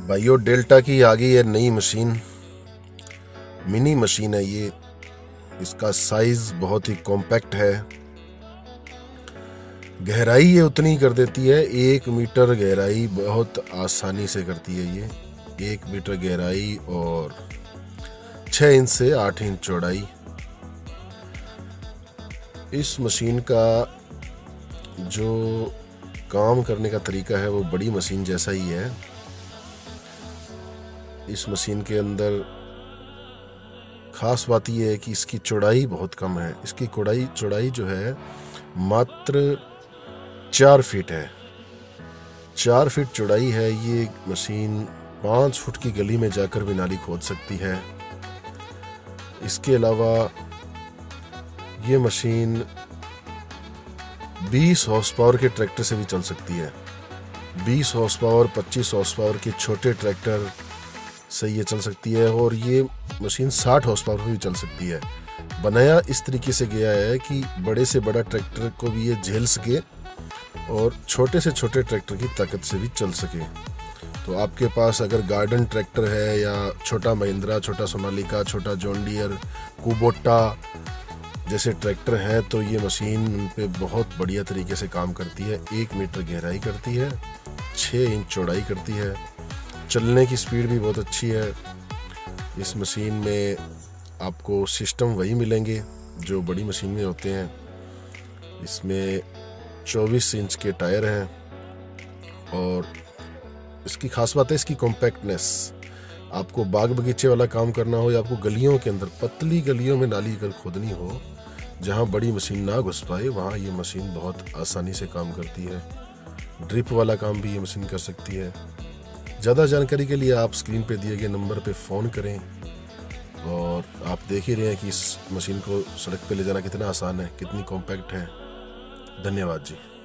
भाइयों, डेल्टा की आ गई है नई मशीन। मिनी मशीन है ये। इसका साइज बहुत ही कॉम्पैक्ट है। गहराई ये उतनी कर देती है, 1 मीटर गहराई बहुत आसानी से करती है ये। 1 मीटर गहराई और 6 इंच से 8 इंच चौड़ाई। इस मशीन का जो काम करने का तरीका है वो बड़ी मशीन जैसा ही है। इस मशीन के अंदर खास बात यह है कि इसकी चौड़ाई बहुत कम है। इसकी चौड़ाई जो है मात्र 4 फीट है। 4 फीट चौड़ाई है। ये मशीन 5 फुट की गली में जाकर भी नाली खोद सकती है। इसके अलावा ये मशीन 20 हॉर्स पावर के ट्रैक्टर से भी चल सकती है। 20 हॉर्स पावर, 25 हॉर्स पावर के छोटे ट्रैक्टर से ये चल सकती है और ये मशीन 60 हॉर्स पावर पर भी चल सकती है। बनाया इस तरीके से गया है कि बड़े से बड़ा ट्रैक्टर को भी ये झेल सके और छोटे से छोटे ट्रैक्टर की ताकत से भी चल सके। तो आपके पास अगर गार्डन ट्रैक्टर है या छोटा महिंद्रा, छोटा सोनालिका, छोटा जॉन डियर, कुबोटा जैसे ट्रैक्टर हैं तो ये मशीन पे बहुत बढ़िया तरीके से काम करती है। 1 मीटर गहराई करती है, 6 इंच चौड़ाई करती है। चलने की स्पीड भी बहुत अच्छी है। इस मशीन में आपको सिस्टम वही मिलेंगे जो बड़ी मशीन में होते हैं। इसमें 24 इंच के टायर हैं और इसकी खास बात है इसकी कॉम्पैक्टनेस। आपको बाग बगीचे वाला काम करना हो या आपको गलियों के अंदर, पतली गलियों में नाली अगर खोदनी हो जहाँ बड़ी मशीन ना घुस पाए, वहाँ ये मशीन बहुत आसानी से काम करती है। ड्रिप वाला काम भी ये मशीन कर सकती है। ज़्यादा जानकारी के लिए आप स्क्रीन पे दिए गए नंबर पे फ़ोन करें। और आप देख ही रहे हैं कि इस मशीन को सड़क पे ले जाना कितना आसान है, कितनी कॉम्पैक्ट है। धन्यवाद जी।